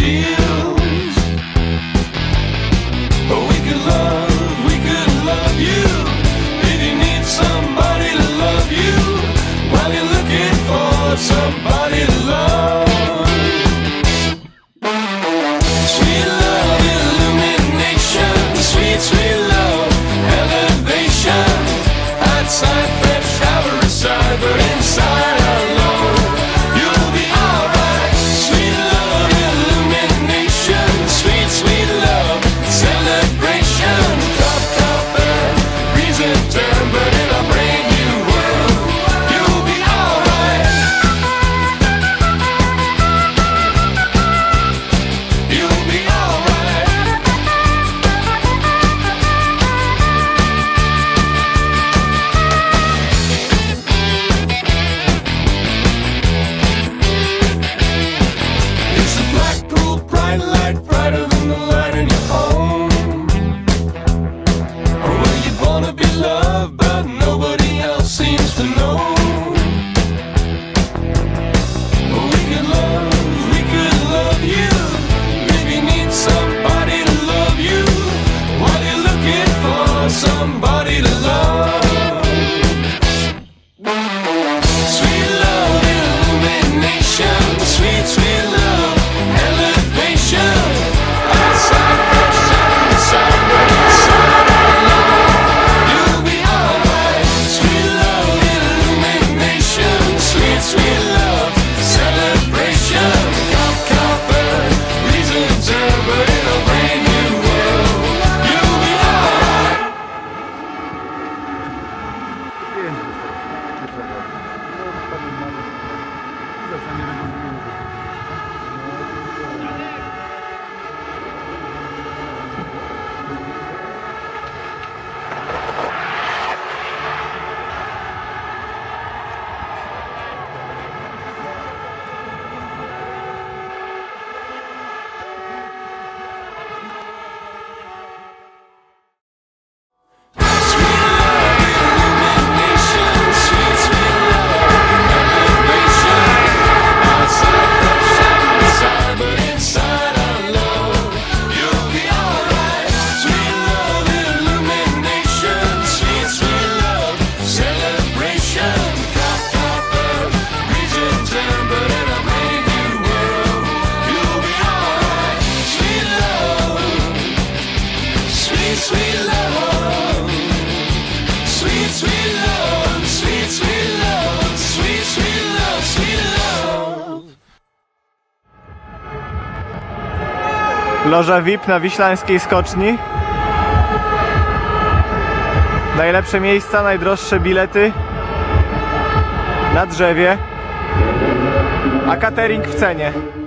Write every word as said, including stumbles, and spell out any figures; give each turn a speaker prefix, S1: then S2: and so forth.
S1: feels. We could love, we could love you. If you need somebody to love you, while you're looking for somebody to love. Sweet love, illumination, sweet, sweet love, elevation. Outside fresh, shower aside, but inside alone, you'll be alright. Sweet love, illumination, sweet, sweet love, celebration. Cup, copper, reason turn, but in a brand new world, you'll be alright. You'll be alright. It's a Blackpool bright light, brighter than the light in your home. Or where you wanna be loved, but nobody else seems to know. We could love, we could love you. If you need somebody to love you, while you're looking for somebody to love. Sweet love, illumination, sweet, sweet love, elevation. Outside fresh, outside, but inside alone, you'll be alright. Sweet love, illumination, sweet, sweet love, celebration. Cup, copper, reason turn, but in a brand new world, you'll be alright.
S2: Loża V I P na Wiślańskiej Skoczni. Najlepsze miejsca, najdroższe bilety na drzewie, a catering w cenie.